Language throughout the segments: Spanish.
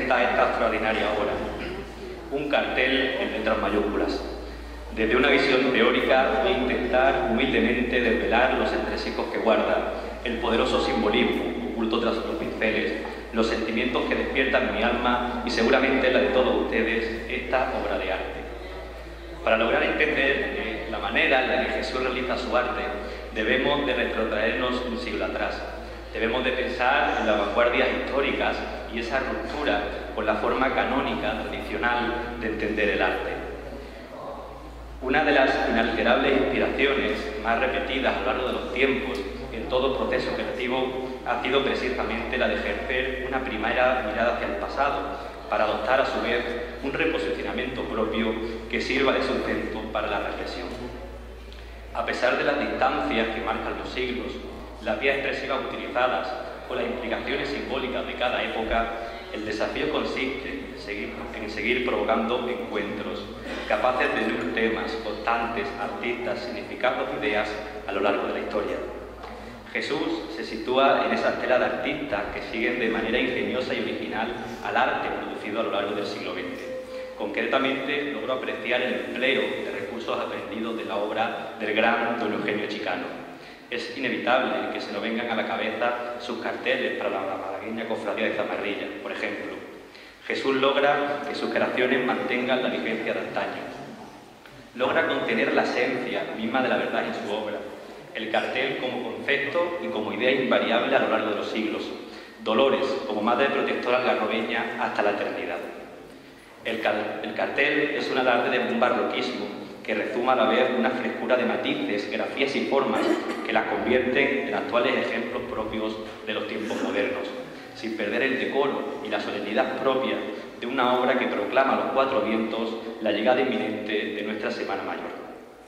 presenta esta extraordinaria obra, un cartel en letras mayúsculas. Desde una visión teórica voy a intentar humildemente desvelar los entresijos que guarda, el poderoso simbolismo oculto tras los pinceles, los sentimientos que despiertan mi alma y seguramente la de todos ustedes, esta obra de arte. Para lograr entender la manera en la que Jesús realiza su arte, debemos de retrotraernos un siglo atrás. Debemos de pensar en las vanguardias históricas y esa ruptura con la forma canónica tradicional de entender el arte. Una de las inalterables inspiraciones más repetidas a lo largo de los tiempos en todo proceso creativo ha sido precisamente la de ejercer una primera mirada hacia el pasado para adoptar a su vez un reposicionamiento propio que sirva de sustento para la reflexión. A pesar de las distancias que marcan los siglos, las vías expresivas utilizadas o las implicaciones simbólicas de cada época, el desafío consiste en seguir provocando encuentros, capaces de unir temas, constantes, artistas, significados, ideas a lo largo de la historia. Jesús se sitúa en esa estela de artistas que siguen de manera ingeniosa y original al arte producido a lo largo del siglo XX. Concretamente, logró apreciar el empleo de recursos aprendidos de la obra del gran don Eugenio Chicano. Es inevitable que se nos vengan a la cabeza sus carteles para la malagueña cofradía de Zamarrilla, por ejemplo. Jesús logra que sus creaciones mantengan la vigencia de antaño. Logra contener la esencia misma de la verdad en su obra. El cartel como concepto y como idea invariable a lo largo de los siglos. Dolores como madre protectora algarrobeña hasta la eternidad. El cartel es un alarde de un barroquismo que rezuma a la vez una frescura de matices, grafías y formas que las convierten en actuales ejemplos propios de los tiempos modernos, sin perder el decoro y la solemnidad propia de una obra que proclama a los cuatro vientos la llegada inminente de nuestra Semana Mayor.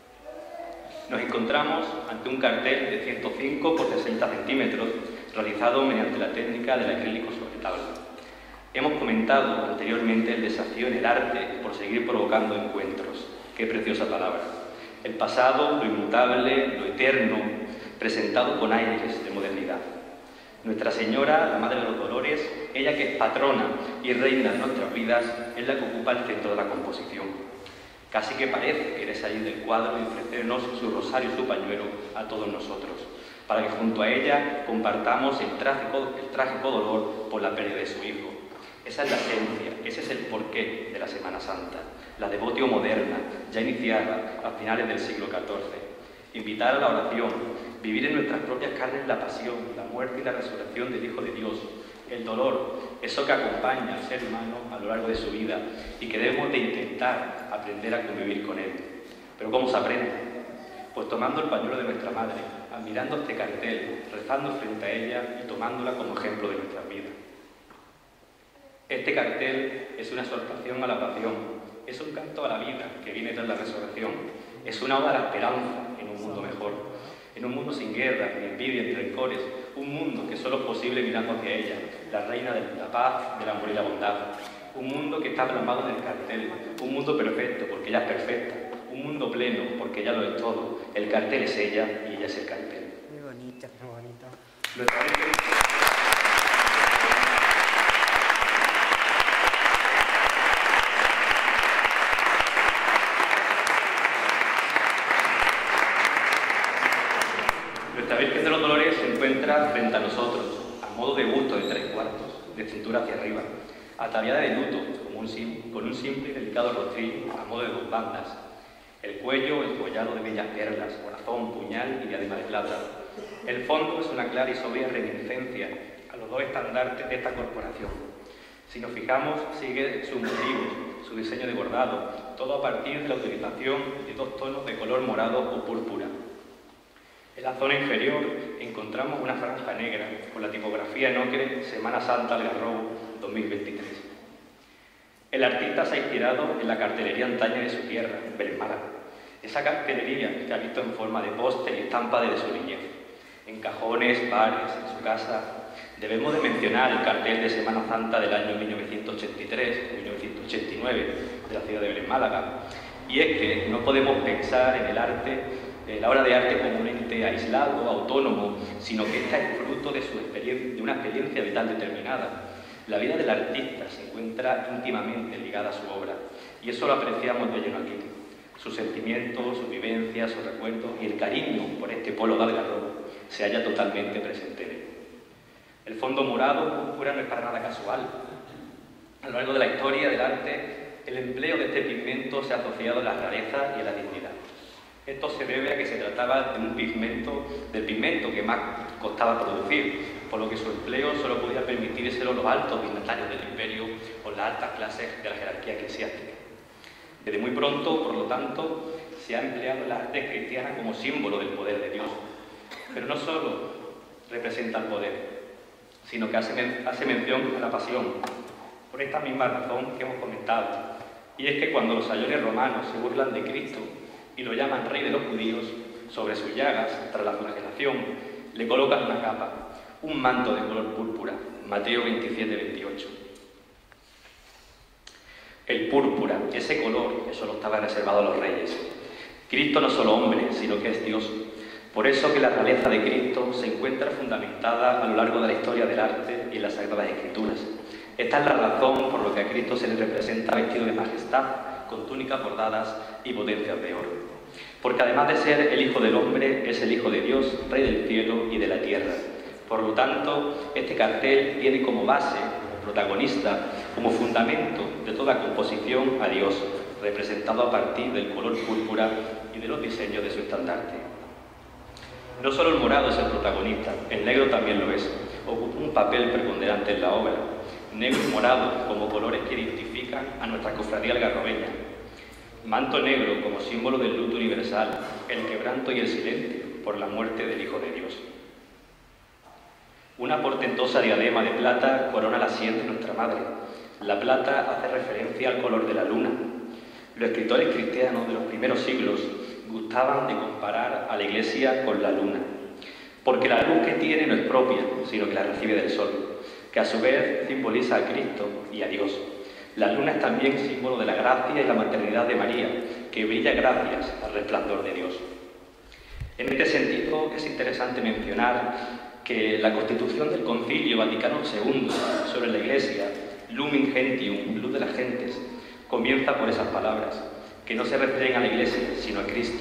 Nos encontramos ante un cartel de 105 por 60 centímetros, realizado mediante la técnica del acrílico sobre tabla. Hemos comentado anteriormente el desafío en el arte por seguir provocando encuentros. Qué preciosa palabra. El pasado, lo inmutable, lo eterno, presentado con aires de modernidad. Nuestra Señora, la Madre de los Dolores, ella que es patrona y reina de nuestras vidas, es la que ocupa el centro de la composición. Casi que parece querer salir del cuadro y ofrecernos su rosario y su pañuelo a todos nosotros, para que junto a ella compartamos el trágico dolor por la pérdida de su hijo. Esa es la esencia, ese es el porqué de la Semana Santa, la devotio moderna, ya iniciada a finales del siglo XIV. Invitar a la oración, vivir en nuestras propias carnes la pasión, la muerte y la resurrección del Hijo de Dios, el dolor, eso que acompaña al ser humano a lo largo de su vida y que debemos de intentar aprender a convivir con él. ¿Pero cómo se aprende? Pues tomando el pañuelo de nuestra madre, admirando este cartel, rezando frente a ella y tomándola como ejemplo de nuestras vidas. Este cartel es una exhortación a la oración, es un canto a la vida que viene tras la resurrección, es una oda a la esperanza en un mundo mejor, en un mundo sin guerra, ni envidia, ni rencores, un mundo que solo es posible mirando hacia ella, la reina de la paz, del amor y la bondad, un mundo que está plasmado en el cartel, un mundo perfecto porque ella es perfecta, un mundo pleno porque ella lo es todo, el cartel es ella y ella es el cartel. Muy bonito, muy bonito. Nuestra Virgen de los Dolores se encuentra frente a nosotros, a modo de busto de 3/4, de cintura hacia arriba, ataviada de luto, con un simple y delicado rostrillo, a modo de 2 bandas. El cuello enjollado de bellas perlas, corazón, puñal y diadema de plata. El fondo es una clara y sobria reminiscencia a los 2 estandartes de esta corporación. Si nos fijamos, sigue sus motivos, su diseño de bordado, todo a partir de la utilización de 2 tonos de color morado o púrpura. En la zona inferior encontramos una franja negra con la tipografía en ocre Semana Santa Algarrobo 2023. El artista se ha inspirado en la cartelería antaña de su tierra, Belén Málaga. Esa cartelería que ha visto en forma de póster y estampa desde su niñez. En cajones, bares, en su casa. Debemos de mencionar el cartel de Semana Santa del año 1983-1989 de la ciudad de Belén Málaga. Y es que no podemos pensar en el arte, la obra de arte como un ente aislado, autónomo, sino que esta es fruto de una experiencia vital determinada. La vida del artista se encuentra íntimamente ligada a su obra, y eso lo apreciamos de lleno aquí. Sus sentimientos, sus vivencias, sus recuerdos y el cariño por este pueblo de Algarrobo se halla totalmente presente en él. El fondo morado púrpura no es para nada casual. A lo largo de la historia del arte, el empleo de este pigmento se ha asociado a la rareza y a la dignidad. Esto se debe a que se trataba de del pigmento que más costaba producir, por lo que su empleo solo podía permitírselo los altos dignatarios del imperio o las altas clases de la jerarquía eclesiástica. Desde muy pronto, por lo tanto, se ha empleado el arte cristiana como símbolo del poder de Dios. Pero no solo representa el poder, sino que hace mención a la pasión, por esta misma razón que hemos comentado, y es que cuando los sayones romanos se burlan de Cristo y lo llaman rey de los judíos, sobre sus llagas, tras la flagelación, le colocan una capa, un manto de color púrpura, Mateo 27-28. El púrpura, ese color, eso lo estaba reservado a los reyes. Cristo no es solo hombre, sino que es Dios. Por eso que la realeza de Cristo se encuentra fundamentada a lo largo de la historia del arte y en las Sagradas Escrituras. Esta es la razón por la que a Cristo se le representa vestido de majestad, con túnicas bordadas y potencias de oro. Porque además de ser el Hijo del Hombre, es el Hijo de Dios, Rey del cielo y de la tierra. Por lo tanto, este cartel tiene como base, como protagonista, como fundamento de toda composición a Dios, representado a partir del color púrpura y de los diseños de su estandarte. No solo el morado es el protagonista, el negro también lo es. Ocupa un papel preponderante en la obra. Negro y morado como colores que identifican a nuestra cofradía algarrobeña. Manto negro como símbolo del luto universal, el quebranto y el silencio por la muerte del Hijo de Dios. Una portentosa diadema de plata corona la sien de nuestra madre. La plata hace referencia al color de la luna. Los escritores cristianos de los primeros siglos gustaban de comparar a la Iglesia con la luna, porque la luz que tiene no es propia, sino que la recibe del sol, que a su vez simboliza a Cristo y a Dios. La luna es también símbolo de la gracia y la maternidad de María, que brilla gracias al resplandor de Dios. En este sentido, es interesante mencionar que la constitución del Concilio Vaticano II sobre la Iglesia, Lumen Gentium, luz de las gentes, comienza por esas palabras, que no se refieren a la Iglesia, sino a Cristo.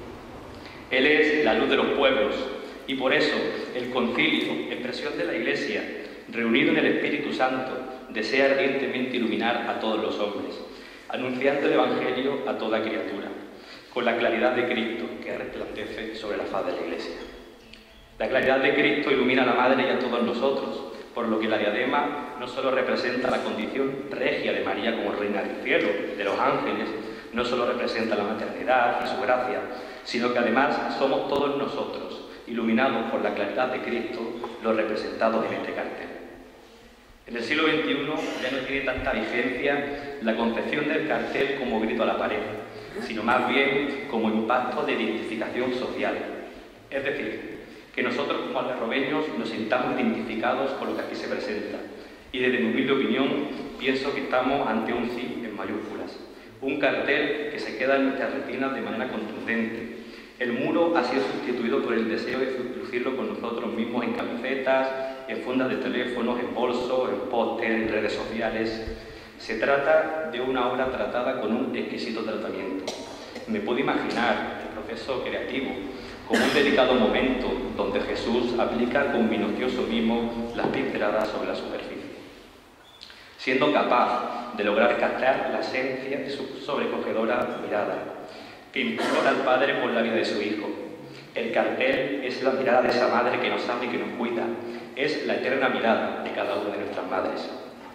Él es la luz de los pueblos, y por eso el Concilio, expresión de la Iglesia, reunido en el Espíritu Santo, desea ardientemente iluminar a todos los hombres, anunciando el Evangelio a toda criatura, con la claridad de Cristo que resplandece sobre la faz de la Iglesia. La claridad de Cristo ilumina a la Madre y a todos nosotros, por lo que la diadema no solo representa la condición regia de María como reina del cielo, de los ángeles, no solo representa la maternidad y su gracia, sino que además somos todos nosotros, iluminados por la claridad de Cristo, los representados en este cartel. En el siglo XXI ya no tiene tanta vigencia la concepción del cartel como grito a la pared, sino más bien como impacto de identificación social. Es decir, que nosotros como algarrobeños nos sintamos identificados con lo que aquí se presenta. Y desde mi humilde opinión, pienso que estamos ante un sí en mayúsculas. Un cartel que se queda en nuestras retinas de manera contundente. El muro ha sido sustituido por el deseo de lucirlo con nosotros mismos en camisetas, en fundas de teléfonos, en bolsos, en póster, en redes sociales. Se trata de una obra tratada con un exquisito tratamiento. Me puedo imaginar el proceso creativo como un delicado momento donde Jesús aplica con minucioso mimo las pinceladas sobre la superficie, siendo capaz de lograr captar la esencia de su sobrecogedora mirada, que implora al Padre por la vida de su Hijo. El cartel es la mirada de esa madre que nos ama y que nos cuida, es la eterna mirada de cada una de nuestras madres.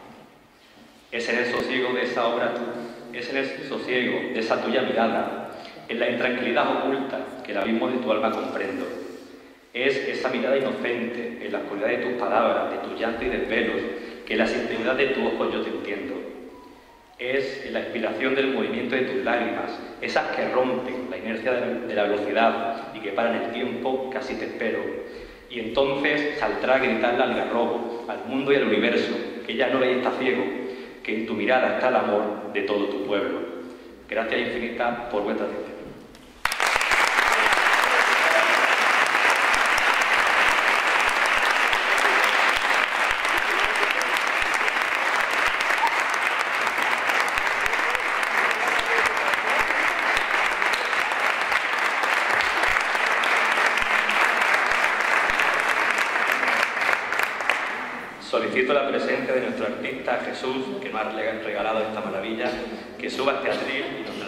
Es en el sosiego de esa obra, es en el sosiego de esa tuya mirada, en la intranquilidad oculta que el abismo de tu alma comprendo. Es esa mirada inocente en la oscuridad de tus palabras, de tu llanto y desvelos, que en la sinceridad de tus ojos yo te entiendo. Es en la inspiración del movimiento de tus lágrimas, esas que rompen la inercia de la velocidad y que paran el tiempo, casi te espero. Y entonces saldrá a gritarle al algarrobo, al mundo y al universo, que ya no le está ciego, que en tu mirada está el amor de todo tu pueblo. Gracias infinitas por vuestra atención. solicito la presencia de nuestro artista Jesús, que nos ha regalado esta maravilla, que suba este atril y nos